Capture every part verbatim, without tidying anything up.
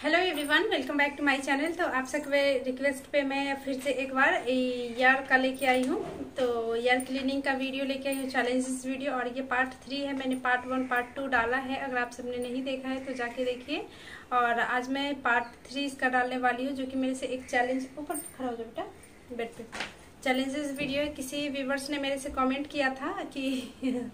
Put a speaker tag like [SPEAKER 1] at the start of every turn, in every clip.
[SPEAKER 1] Hello everyone, welcome back to my channel. तो आप सबके रिक्वेस्ट पे मैं फिर से एक बार ईयर का लेके आई हूँ। तो ईयर क्लीनिंग का वीडियो लेके आई हूँ, चैलेंजेस वीडियो, और ये पार्ट थ्री है। मैंने पार्ट वन पार्ट टू डाला है, अगर आप सबने नहीं देखा है तो जाके देखिए। और आज मैं पार्ट थ्री इसका डालने वाली हूँ, जो कि मेरे से एक चैलेंज, ऊपर खड़ा हो जाओ बेटा बेड पे, चैलेंजेस वीडियो है। किसी व्यूवर्स ने मेरे से कमेंट किया था कि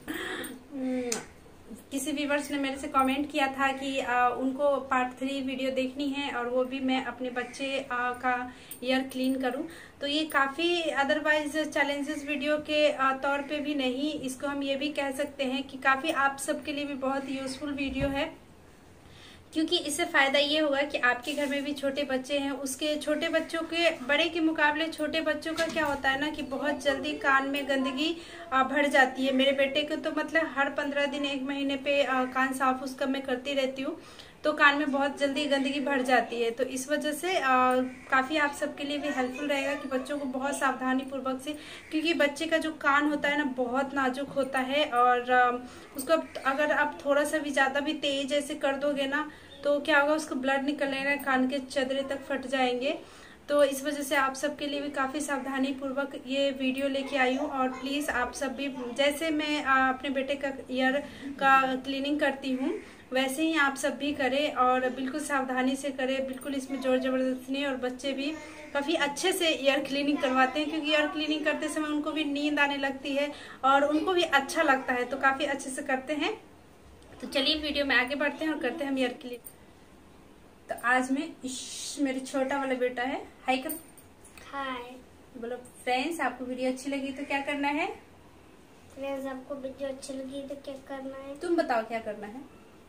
[SPEAKER 1] किसी व्यूवर्स ने मेरे से कमेंट किया था कि आ, उनको पार्ट थ्री वीडियो देखनी है, और वो भी मैं अपने बच्चे आ, का ईयर क्लीन करूं। तो ये काफ़ी अदरवाइज चैलेंजेस वीडियो के आ, तौर पे भी नहीं, इसको हम ये भी कह सकते हैं कि काफ़ी आप सबके लिए भी बहुत यूजफुल वीडियो है। क्योंकि इससे फायदा ये होगा कि आपके घर में भी छोटे बच्चे हैं, उसके छोटे बच्चों के बड़े के मुकाबले छोटे बच्चों का क्या होता है ना कि बहुत जल्दी कान में गंदगी भर जाती है। मेरे बेटे को तो मतलब हर पंद्रह दिन एक महीने पे कान साफ उसका मैं करती रहती हूँ, तो कान में बहुत जल्दी गंदगी भर जाती है। तो इस वजह से आ, काफ़ी आप सबके लिए भी हेल्पफुल रहेगा कि बच्चों को बहुत सावधानी पूर्वक से, क्योंकि बच्चे का जो कान होता है ना बहुत नाजुक होता है, और आ, उसको अगर आप थोड़ा सा भी ज़्यादा भी तेज ऐसे कर दोगे ना तो क्या होगा, उसको ब्लड निकलने का, कान के चदरे तक फट जाएंगे। तो इस वजह से आप सबके लिए भी काफ़ी सावधानी पूर्वक ये वीडियो लेके आई हूँ। और प्लीज़ आप सब भी, जैसे मैं अपने बेटे का ईयर का क्लीनिंग करती हूँ वैसे ही आप सब भी करें, और बिल्कुल सावधानी से करें, बिल्कुल इसमें जोर जबरदस्ती नहीं। और बच्चे भी काफ़ी अच्छे से ईयर क्लीनिंग करवाते हैं, क्योंकि ईयर क्लीनिंग करते समय उनको भी नींद आने लगती है और उनको भी अच्छा लगता है, तो काफ़ी अच्छे से करते हैं। तो चलिए वीडियो में आगे बढ़ते हैं और करते हैं हम ईयर क्लीनिंग। तो आज में मेरे छोटा वाला बेटा है, हाय कर,
[SPEAKER 2] हाय
[SPEAKER 1] बोलो। फ्रेंड्स, आपको वीडियो अच्छी लगी तो क्या करना है?
[SPEAKER 2] फ्रेंड्स, आपको वीडियो अच्छी लगी तो क्या करना है?
[SPEAKER 1] तुम बताओ क्या करना है?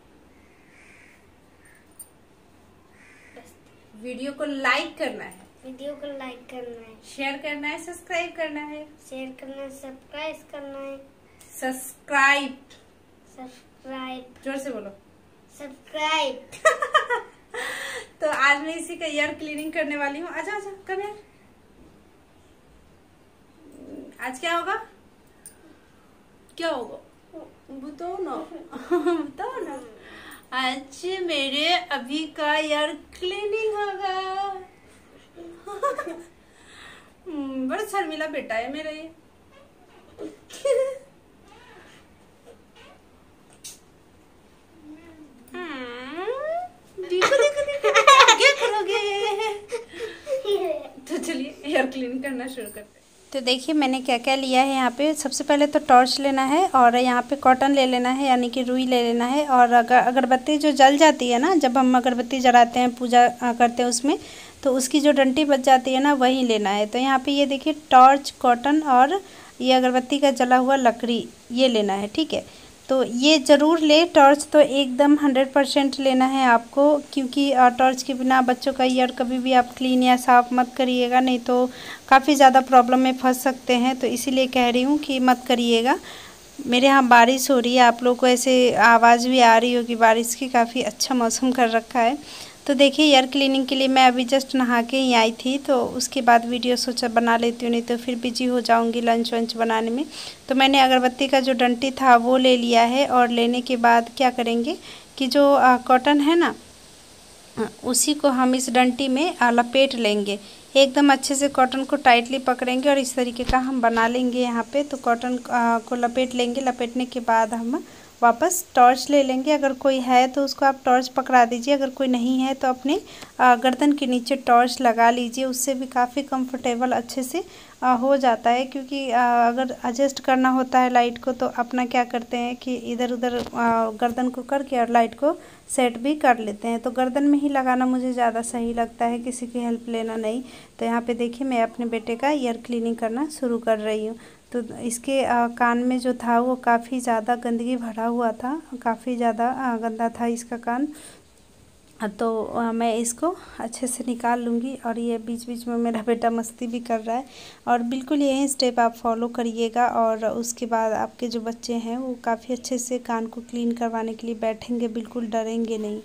[SPEAKER 1] वीडियो को लाइक करना है,
[SPEAKER 2] वीडियो को लाइक करना है,
[SPEAKER 1] शेयर करना है, सब्सक्राइब करना है,
[SPEAKER 2] शेयर करना है, सब्सक्राइब करना है,
[SPEAKER 1] सब्सक्राइब
[SPEAKER 2] सब्सक्राइब,
[SPEAKER 1] जोर से बोलो,
[SPEAKER 2] सब्सक्राइब।
[SPEAKER 1] तो आज मैं इसी का ईयर क्लीनिंग करने वाली हूँ। आजा आजा, कम यार। आज क्या होगा, क्या होगा बताओ ना, बताओ ना। आज मेरे अभी का ईयर क्लीनिंग होगा। बड़ा शर्मिला बेटा है मेरा ये। देखो देखो देखो क्या करोगे। तो चलिए ईयर क्लीन करना शुरू करते हैं। तो देखिए मैंने क्या क्या लिया है यहाँ पे। सबसे पहले तो टॉर्च लेना है, और यहाँ पे कॉटन ले लेना है, यानी कि रुई ले लेना है। और अगर अगरबत्ती जो जल जाती है ना, जब हम अगरबत्ती जलाते हैं, पूजा करते हैं उसमें, तो उसकी जो डंटी बच जाती है ना, वही लेना है। तो यहाँ पे ये देखिए टॉर्च, कॉटन और ये अगरबत्ती का जला हुआ लकड़ी, ये लेना है, ठीक है। तो ये ज़रूर ले, टॉर्च तो एकदम हंड्रेड परसेंट लेना है आपको, क्योंकि टॉर्च के बिना बच्चों का ईयर कभी भी आप क्लीन या साफ़ मत करिएगा, नहीं तो काफ़ी ज़्यादा प्रॉब्लम में फंस सकते हैं। तो इसीलिए कह रही हूँ कि मत करिएगा। मेरे यहाँ बारिश हो रही है, आप लोग को ऐसे आवाज़ भी आ रही होगी बारिश की, काफ़ी अच्छा मौसम कर रखा है। तो देखिए ईयर क्लीनिंग के लिए मैं अभी जस्ट नहा के ही आई थी, तो उसके बाद वीडियो सोचा बना लेती हूँ, नहीं तो फिर बिजी हो जाऊँगी लंच वंच बनाने में। तो मैंने अगरबत्ती का जो डंटी था वो ले लिया है, और लेने के बाद क्या करेंगे कि जो कॉटन है ना, उसी को हम इस डंटी में लपेट लेंगे। एकदम अच्छे से कॉटन को टाइटली पकड़ेंगे और इस तरीके का हम बना लेंगे यहाँ पे। तो कॉटन को लपेट लेंगे, लपेटने के बाद हम वापस टॉर्च ले लेंगे। अगर कोई है तो उसको आप टॉर्च पकड़ा दीजिए, अगर कोई नहीं है तो अपने गर्दन के नीचे टॉर्च लगा लीजिए, उससे भी काफ़ी कंफर्टेबल अच्छे से हो जाता है। क्योंकि अगर एडजस्ट करना होता है लाइट को, तो अपना क्या करते हैं कि इधर उधर गर्दन को करके और लाइट को सेट भी कर लेते हैं। तो गर्दन में ही लगाना मुझे ज़्यादा सही लगता है, किसी की हेल्प लेना नहीं। तो यहाँ पे देखिए मैं अपने बेटे का ईयर क्लीनिंग करना शुरू कर रही हूँ। तो इसके आ, कान में जो था वो काफ़ी ज़्यादा गंदगी भरा हुआ था, काफ़ी ज़्यादा गंदा था इसका कान। तो आ, मैं इसको अच्छे से निकाल लूँगी। और ये बीच बीच में मेरा बेटा मस्ती भी कर रहा है, और बिल्कुल यही स्टेप आप फॉलो करिएगा। और उसके बाद आपके जो बच्चे हैं वो काफ़ी अच्छे से कान को क्लीन करवाने के लिए बैठेंगे, बिल्कुल डरेंगे नहीं।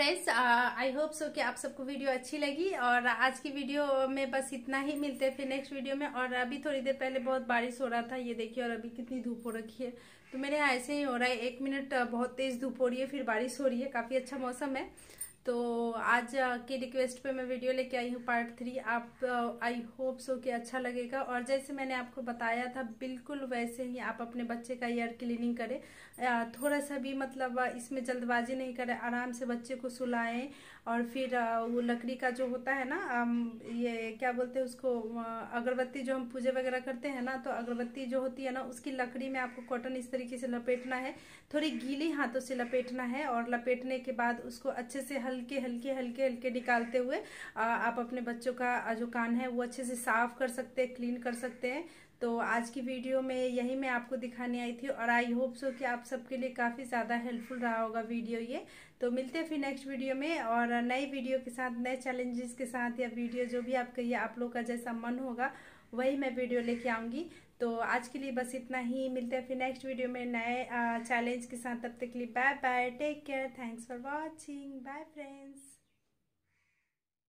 [SPEAKER 1] फ्रेंड्स, आई होप सो कि आप सबको वीडियो अच्छी लगी और आज की वीडियो में बस इतना ही। मिलते हैं फिर नेक्स्ट वीडियो में। और अभी थोड़ी देर पहले बहुत बारिश हो रहा था, ये देखिए, और अभी कितनी धूप हो रखी है। तो मेरे यहाँ ऐसे ही हो रहा है, एक मिनट बहुत तेज धूप हो रही है, फिर बारिश हो रही है, काफी अच्छा मौसम है। तो आज की रिक्वेस्ट पे मैं वीडियो लेके आई हूँ पार्ट थ्री। आप आई होप सो कि अच्छा लगेगा। और जैसे मैंने आपको बताया था बिल्कुल वैसे ही आप अपने बच्चे का ईयर क्लीनिंग करें। थोड़ा सा भी मतलब इसमें जल्दबाजी नहीं करें, आराम से बच्चे को सुलाएं। और फिर वो लकड़ी का जो होता है ना, ये क्या बोलते हैं उसको, अगरबत्ती जो हम पूजा वगैरह करते हैं ना, तो अगरबत्ती जो होती है ना, उसकी लकड़ी में आपको कॉटन इस तरीके से लपेटना है, थोड़ी गीली हाथों से लपेटना है। और लपेटने के बाद उसको अच्छे से हल्के हल्के हल्के हल्के निकालते हुए आप अपने बच्चों का जो कान है वो अच्छे से साफ कर सकते हैं, क्लीन कर सकते हैं। तो आज की वीडियो में यही मैं आपको दिखाने आई थी और आई होप सो कि आप सबके लिए काफी ज्यादा हेल्पफुल रहा होगा वीडियो ये। तो मिलते हैं फिर नेक्स्ट वीडियो में और नई वीडियो के साथ, नए चैलेंजेस के साथ, या वीडियो जो भी आप कहिए, आप लोग का जैसा मन होगा वही मैं वीडियो लेके आऊंगी। तो आज के लिए बस इतना ही। मिलते हैं फिर नेक्स्ट वीडियो में नए चैलेंज के साथ। तब तक के लिए bye bye, take care, thanks for watching, bye friends.